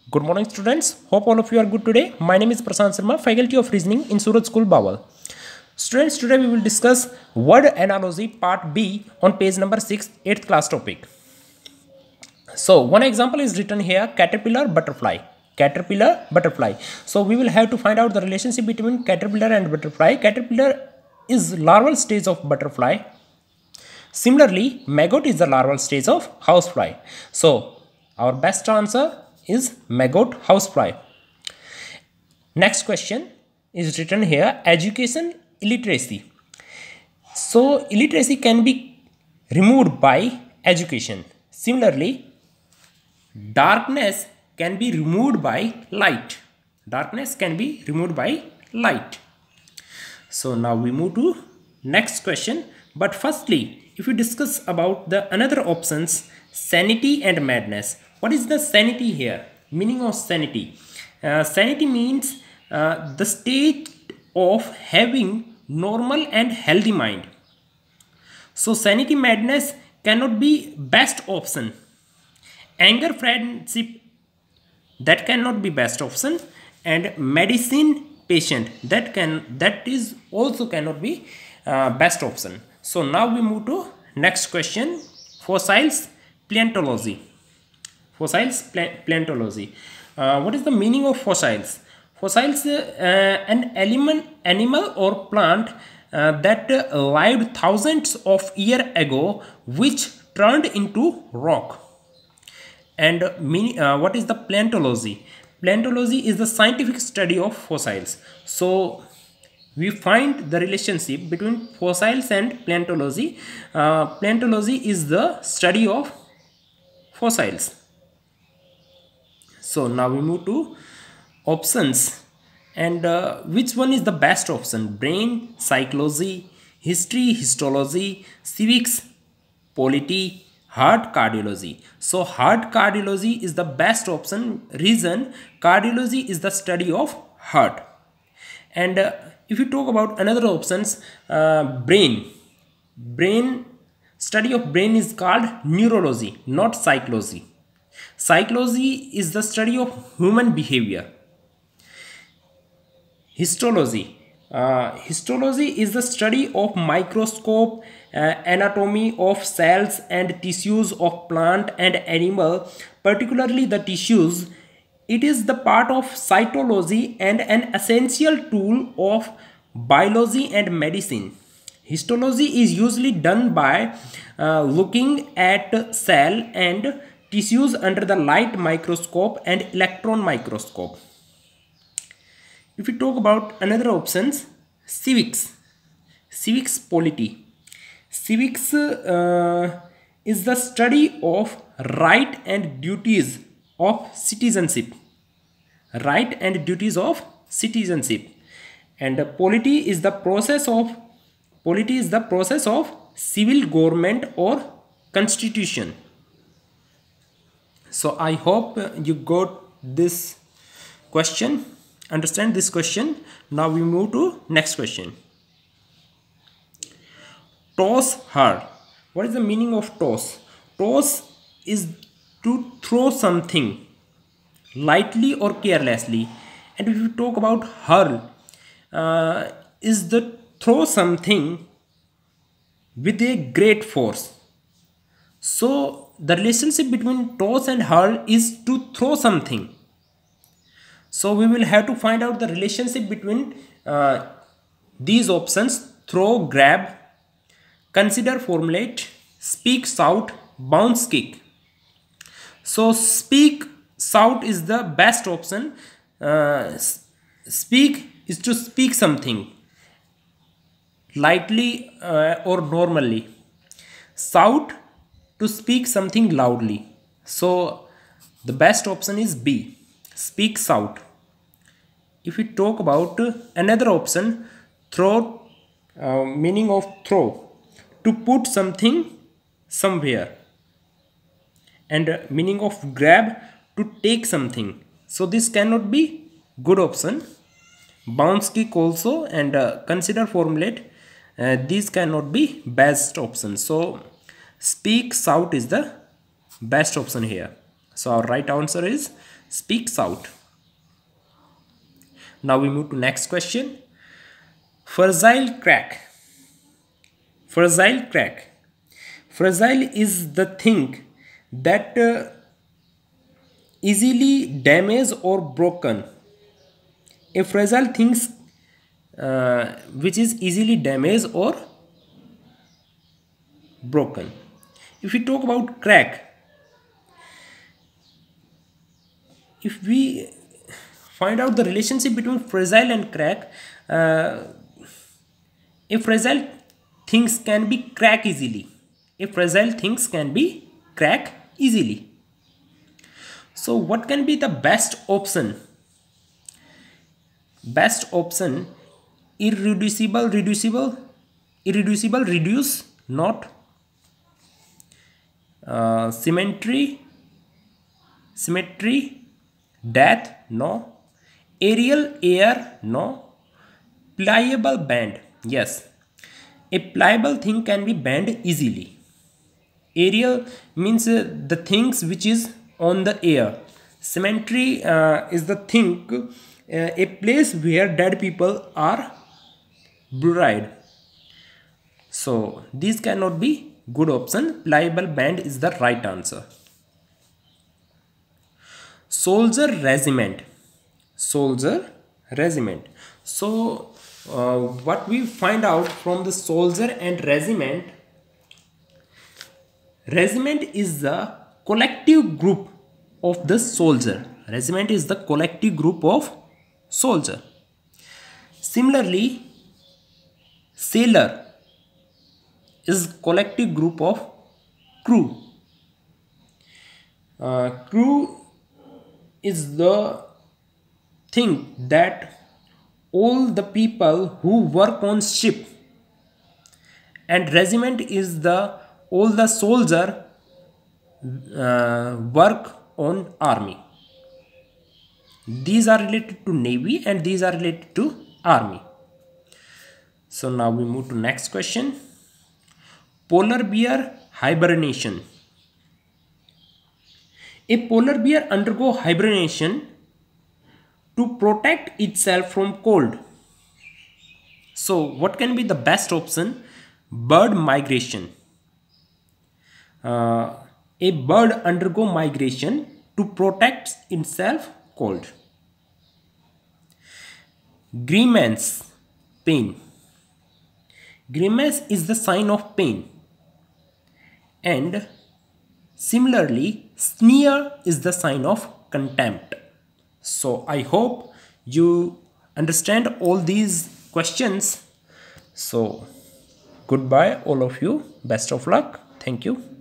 Good morning, students. Hope all of you are good today. My name is Prashant Sharma, Faculty of Reasoning in Surat School, Bawal. Students, today we will discuss word analogy part B on page number 6, 8th class topic. So, one example is written here, caterpillar, butterfly. Caterpillar, butterfly. So, we will have to find out the relationship between caterpillar and butterfly. Caterpillar is larval stage of butterfly. Similarly, maggot is the larval stage of housefly. So, our best answer is maggot housefly. Next question is written here, education illiteracy. So illiteracy can be removed by education. Similarly, darkness can be removed by light. Darkness can be removed by light. So now we move to next question. But firstly, if we discuss about the another options, sanity and madness. What is the sanity here? Meaning of sanity. Sanity means the state of having normal and healthy mind. So sanity madness cannot be best option. Anger friendship, that cannot be best option, and medicine patient, that is also cannot be best option. So now we move to next question, fossils paleontology. Fossils paleontology. What is the meaning of fossils? Fossils, an animal or plant that lived thousands of years ago, which turned into rock. And what is the paleontology? Paleontology is the scientific study of fossils. So we find the relationship between fossils and paleontology. Paleontology is the study of fossils. So now we move to options, and which one is the best option? Brain, psychology, history, histology, civics, polity, heart, cardiology. So heart cardiology is the best option. Reason, cardiology is the study of heart. And if you talk about another options, brain study of brain is called neurology, not psychology. Psychology is the study of human behavior. Histology. Histology is the study of microscope, anatomy of cells and tissues of plant and animal, particularly the tissues. It is the part of cytology and an essential tool of biology and medicine. Histology is usually done by looking at cell and tissues under the light microscope and electron microscope. If we talk about another options, civics polity. Civics is the study of right and duties of citizenship. Right and duties of citizenship. And polity is the process of civil government or constitution. So I hope you got this question, understand this question. Now we move to next question. Toss her. What is the meaning of toss? Toss is to throw something lightly or carelessly. And if you talk about hurl, is the throw something with a great force. So the relationship between toss and hurl is to throw something. So we will have to find out the relationship between these options: throw, grab, consider, formulate, speak, shout, bounce, kick. So speak, shout is the best option. Speak is to speak something lightly or normally. Shout, to speak something loudly. So the best option is B, speak, shout. If we talk about another option, throw, meaning of throw, to put something somewhere. And meaning of grab, to take something. So this cannot be good option. Bounce, kick also, and consider, formulate, these cannot be best options. So speak, shout is the best option here. So our right answer is speaks out. Now we move to next question. Fragile crack. Fragile crack. Fragile is the thing that easily damaged or broken. A fragile thing which is easily damaged or broken. If we talk about crack, if we find out the relationship between fragile and crack, a fragile things can be crack easily. A fragile things can be crack easily. So what can be the best option? Best option: irreducible, reducible, irreducible, reduce, not. Symmetry, symmetry, death, no. Aerial, air, no. Pliable, bend, yes. A pliable thing can be bent easily. Aerial means the things which is on the air. Cemetery is the thing, a place where dead people are buried. So these cannot be good option. Pliable band is the right answer. Soldier regiment. Soldier regiment. So what we find out from the soldier and regiment, regiment is the collective group of the soldier. Regiment is the collective group of soldier. Similarly, sailor is collective group of crew. Crew is the thing that all the people who work on ship, and regiment is the all the soldier work on army. These are related to navy and these are related to army. So now we move to next question. Polar bear hibernation. A polar bear undergo hibernation to protect itself from cold. So what can be the best option? Bird migration. A bird undergo migration to protect itself cold. Grimace, pain. Grimace is the sign of pain. And similarly, sneer is the sign of contempt. So I hope you understand all these questions. So goodbye all of you. Best of luck. Thank you.